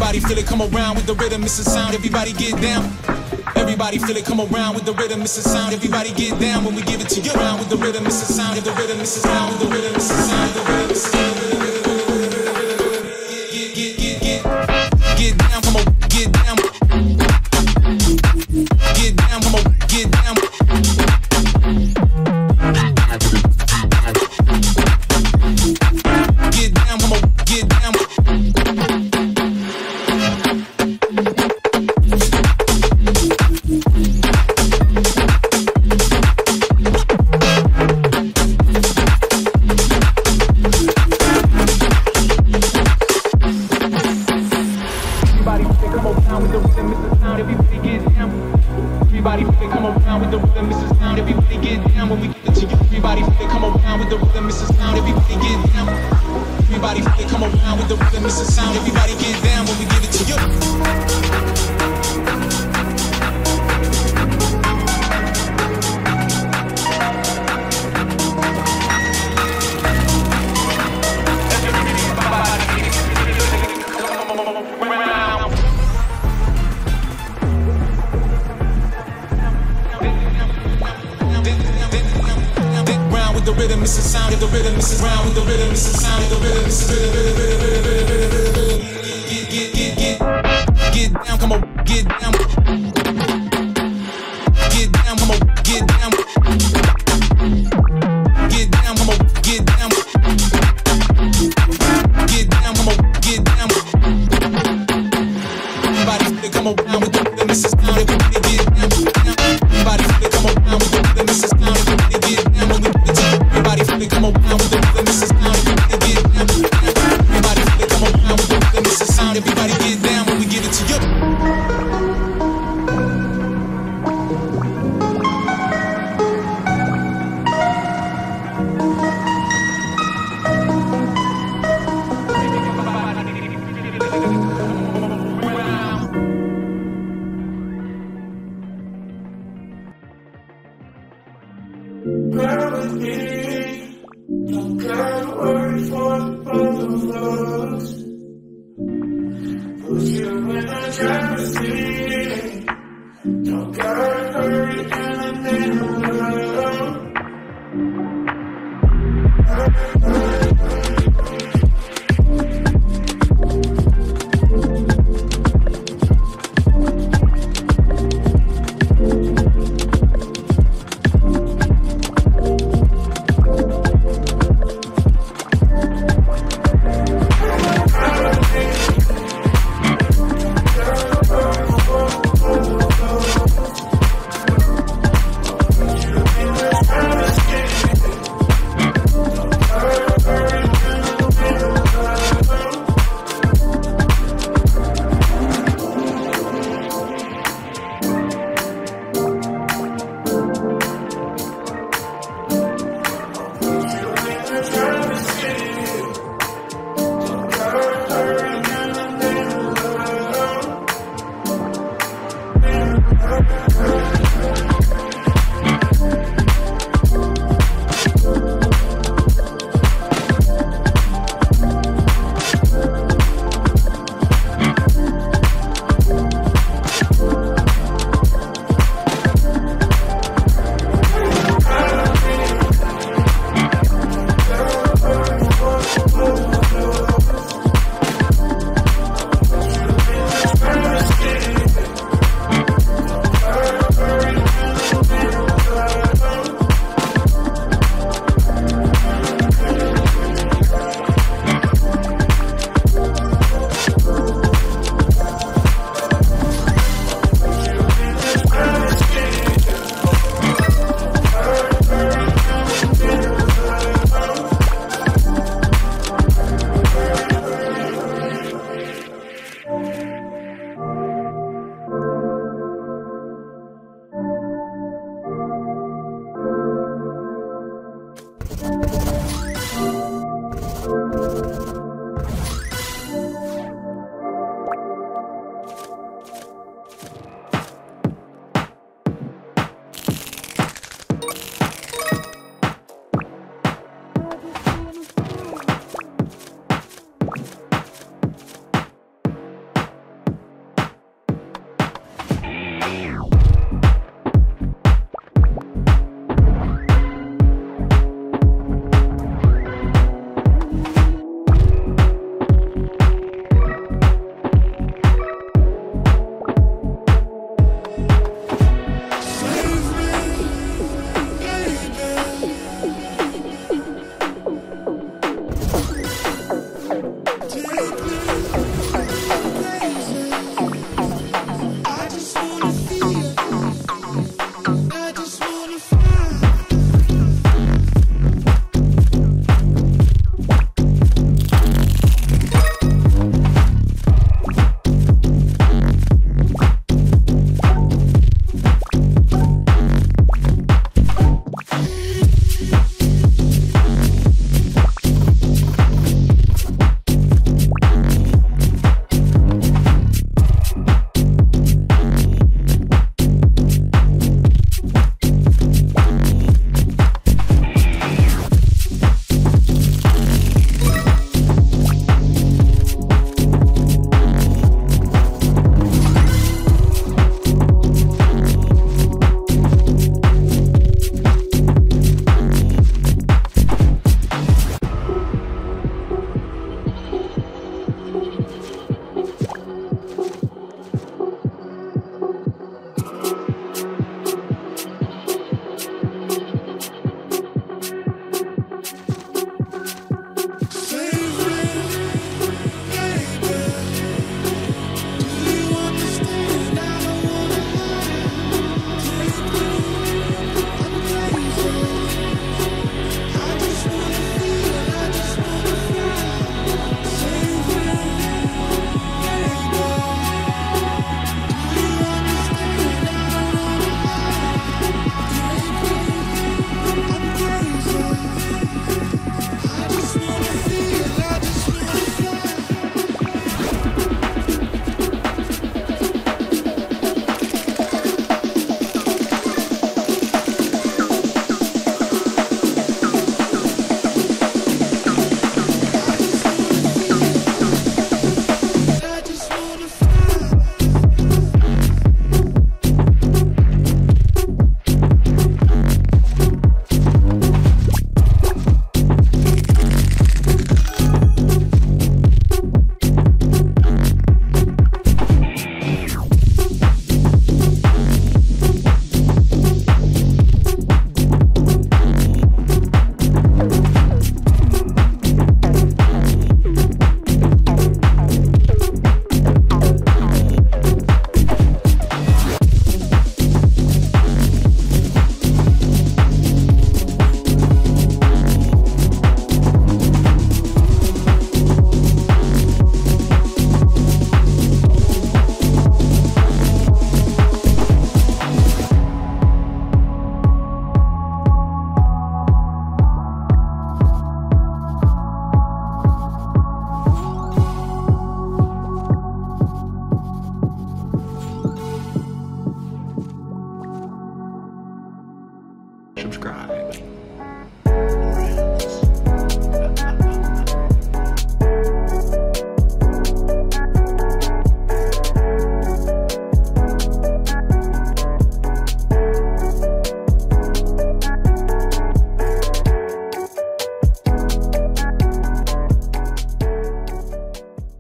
Everybody feel it, come around with the rhythm, it's a sound, everybody get down. Everybody feel it, come around with the rhythm, it's a sound, everybody get down when we give it to you. Around with the rhythm, it's a sound, the rhythm, it's a sound, the rhythm, it's a sound, the rhythm, it's a sound. Get down, come on, get down. Get down, come on, get down. Get down, come on, get down. Everybody come around with the rhythm, it's a sound, everybody get down when we give it to you. Everybody come around with the rhythm, it's a sound, everybody get down. Everybody come around with the rhythm, it's a sound, everybody get down when we give it to you. The rhythm is a sound, the rhythm is around with the rhythm is a sound, the rhythm is get down, come on, get down. Get down, come on, get down. Get down, come on, get down. Get down, come on, get down. Everybody come around with the rhythm is a sound, everybody get down. Everybody come around with the rhythm is a sound, everybody get down. Everybody feel it, come around with the rhythm, it's a sound, everybody get down. Everybody feel it, come around with the rhythm, it's a sound, everybody get down when we give it to you. Cry with me, don't gotta worry for both of us. Push you when I try to see.